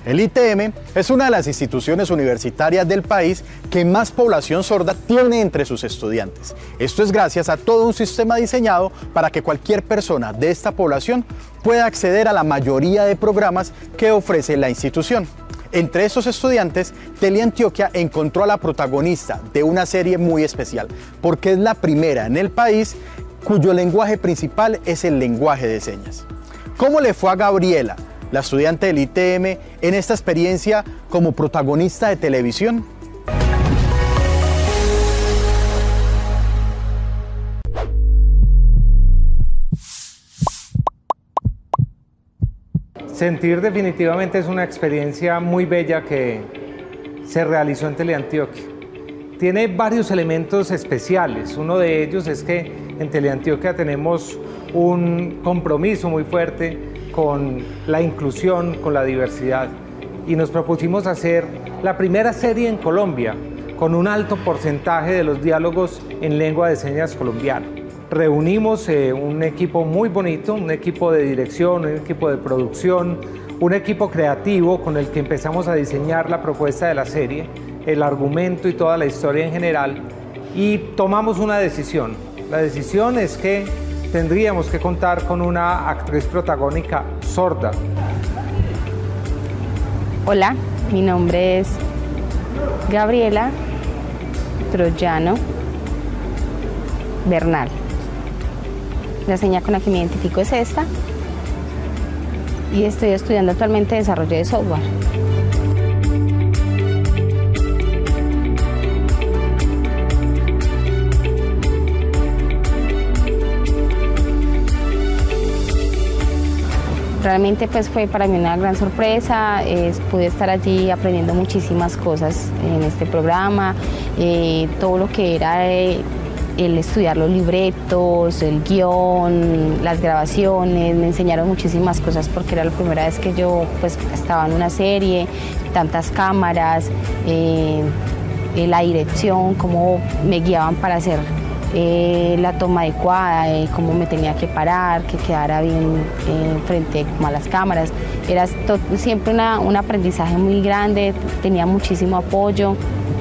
El ITM es una de las instituciones universitarias del país que más población sorda tiene entre sus estudiantes. Esto es gracias a todo un sistema diseñado para que cualquier persona de esta población pueda acceder a la mayoría de programas que ofrece la institución. Entre estos estudiantes, Teleantioquia encontró a la protagonista de una serie muy especial, porque es la primera en el país cuyo lenguaje principal es el lenguaje de señas. ¿Cómo le fue a Gabriela, la estudiante del ITM, en esta experiencia como protagonista de televisión? Sentir definitivamente es una experiencia muy bella que se realizó en Teleantioquia. Tiene varios elementos especiales. Uno de ellos es que en Teleantioquia tenemos un compromiso muy fuerte con la inclusión, con la diversidad. Y nos propusimos hacer la primera serie en Colombia con un alto porcentaje de los diálogos en lengua de señas colombiana. Reunimos un equipo muy bonito, un equipo de dirección, un equipo de producción, un equipo creativo con el que empezamos a diseñar la propuesta de la serie, el argumento y toda la historia en general, y tomamos una decisión. La decisión es que tendríamos que contar con una actriz protagónica sorda. Hola, mi nombre es Gabriela Troyano Bernal. La seña con la que me identifico es esta y estoy estudiando actualmente desarrollo de software. Realmente pues fue para mí una gran sorpresa, pude estar allí aprendiendo muchísimas cosas en este programa, todo lo que era el estudiar los libretos, el guión, las grabaciones, me enseñaron muchísimas cosas porque era la primera vez que yo pues estaba en una serie, tantas cámaras, la dirección, cómo me guiaban para hacer la toma adecuada, cómo me tenía que parar, que quedara bien frente a las cámaras. Era siempre un aprendizaje muy grande, tenía muchísimo apoyo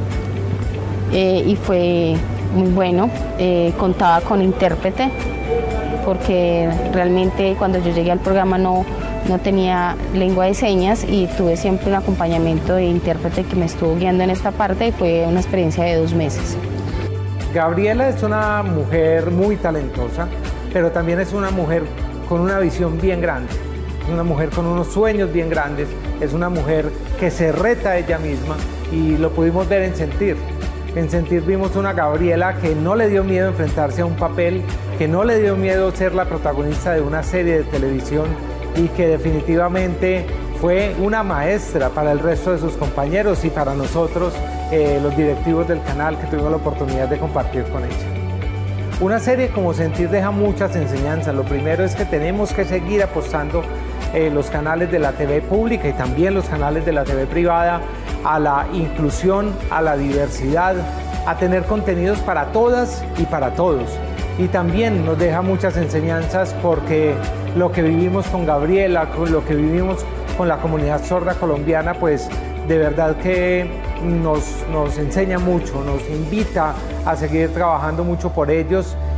y fue muy bueno. Contaba con intérprete porque realmente cuando yo llegué al programa no tenía lengua de señas y tuve siempre un acompañamiento de intérprete que me estuvo guiando en esta parte y fue una experiencia de 2 meses. Gabriela es una mujer muy talentosa, pero también es una mujer con una visión bien grande, es una mujer con unos sueños bien grandes, es una mujer que se reta a ella misma y lo pudimos ver en Sentir. En Sentir vimos una Gabriela que no le dio miedo enfrentarse a un papel, que no le dio miedo ser la protagonista de una serie de televisión y que definitivamente fue una maestra para el resto de sus compañeros y para nosotros, los directivos del canal, que tuvimos la oportunidad de compartir con ella. Una serie como Sentir deja muchas enseñanzas. Lo primero es que tenemos que seguir apostando los canales de la TV pública y también los canales de la TV privada a la inclusión, a la diversidad, a tener contenidos para todas y para todos. Y también nos deja muchas enseñanzas porque lo que vivimos con Gabriela, con lo que vivimos con la comunidad sorda colombiana, pues de verdad que nos enseña mucho, nos invita a seguir trabajando mucho por ellos